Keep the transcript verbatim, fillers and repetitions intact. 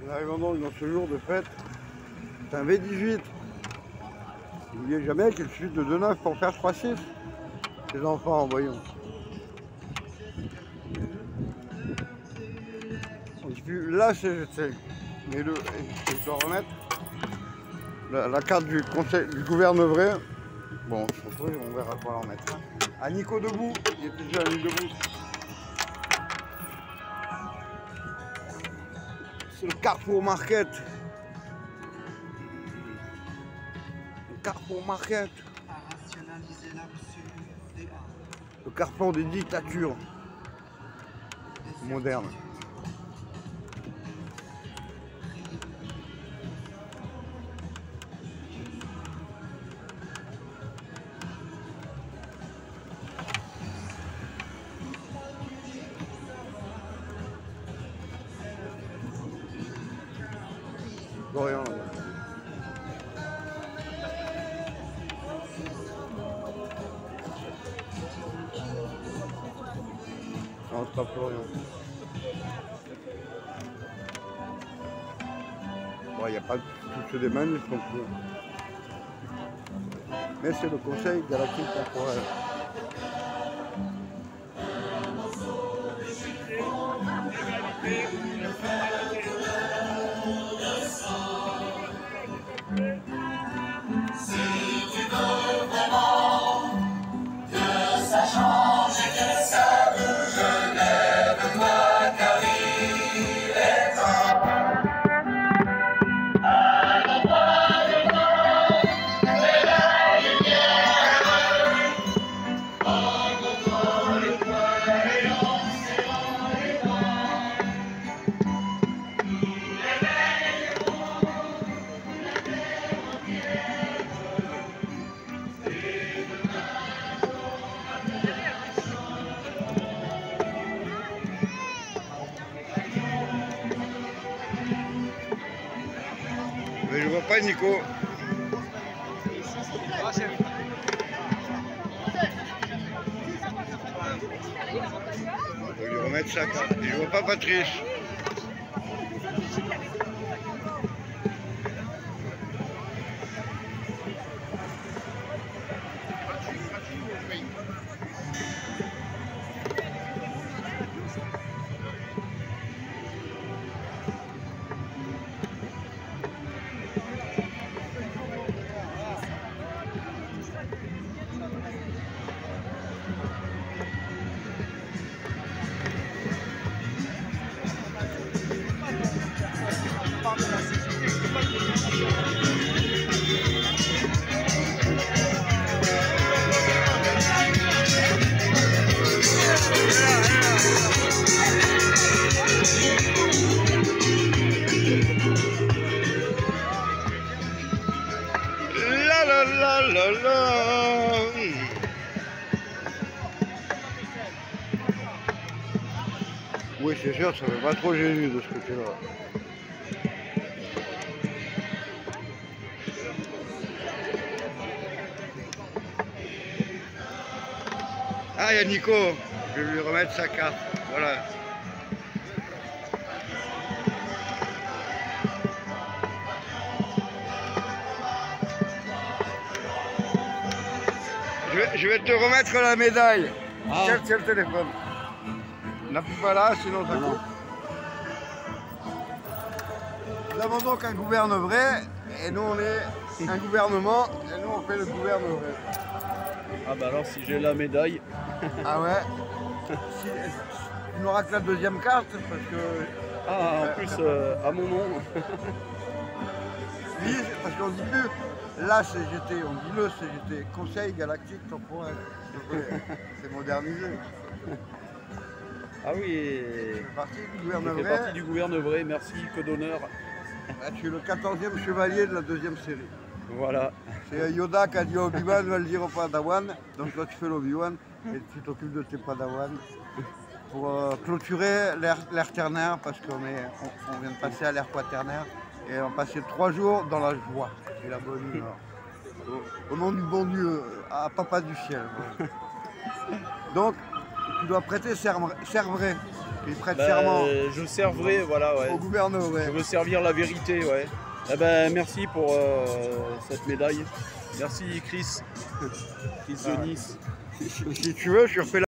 Nous arrivons donc dans ce jour de fête. C'est un V dix-huit. N'oubliez jamais qu'il suffit de deux neuf pour faire trois six. Les enfants, voyons. On dit plus la C G T. Mais le, je dois remettre la, la carte du conseil du gouvernement. Bon, on se retrouve, on verra quoi en mettre. À Nico debout, il était déjà à lui debout. C'est le Carrefour Market. Le Carrefour Market. Le carrefour des dictatures modernes. Florian là-bas. Non, c'est pas Florian. Bon, il n'y a pas tous ceux des manifs non plus. Mais c'est le Conseil galactique temporel. Mais je vois pas Nico. On va lui remettre ça. Et je vois pas Patrice. La la la la la. Oui, c'est sûr, ça fait pas trop Jésus de ce côté-là. Ah, il y a Nico. Je vais lui remettre sa carte. Voilà. Je vais, je vais te remettre la médaille. Ah. Tiens, tiens le téléphone. N'appuie pas là, sinon ça coupe. Nous avons donc un gouvernement vrai, et nous on est un gouvernement, et nous on fait le gouvernement vrai. Ah bah alors si j'ai la médaille. Ah ouais. Si, tu n'auras que la deuxième carte parce que. Ah en euh, plus euh, à mon nom. Oui, parce qu'on dit plus la C G T, on dit le C G T, Conseil Galactique Temporel. C'est modernisé. Ah oui. Tu fais partie du gouvernement Je fais partie du gouvernement, merci, que d'honneur. Ah, tu es le quatorzième chevalier de la deuxième série. Voilà. C'est Yoda qui a dit Obi-Wan va le dire au Padawan, donc toi tu fais l'Obi-Wan et tu t'occupes de tes Padawan pour euh, clôturer l'ère ternaire parce qu'on on, on vient de passer à l'ère quaternaire et on passait trois jours dans la joie et la bonne humeur. Au, au nom du bon Dieu, à Papa du ciel. Ouais. Donc tu dois prêter serment, servret. Il prête Bah, serment je servirai, voilà, ouais. au gouverneur. Ouais. Je veux servir la vérité, ouais. Eh ben, merci pour euh, cette médaille. Merci Chris. Chris de Nice. Si tu veux, je refais la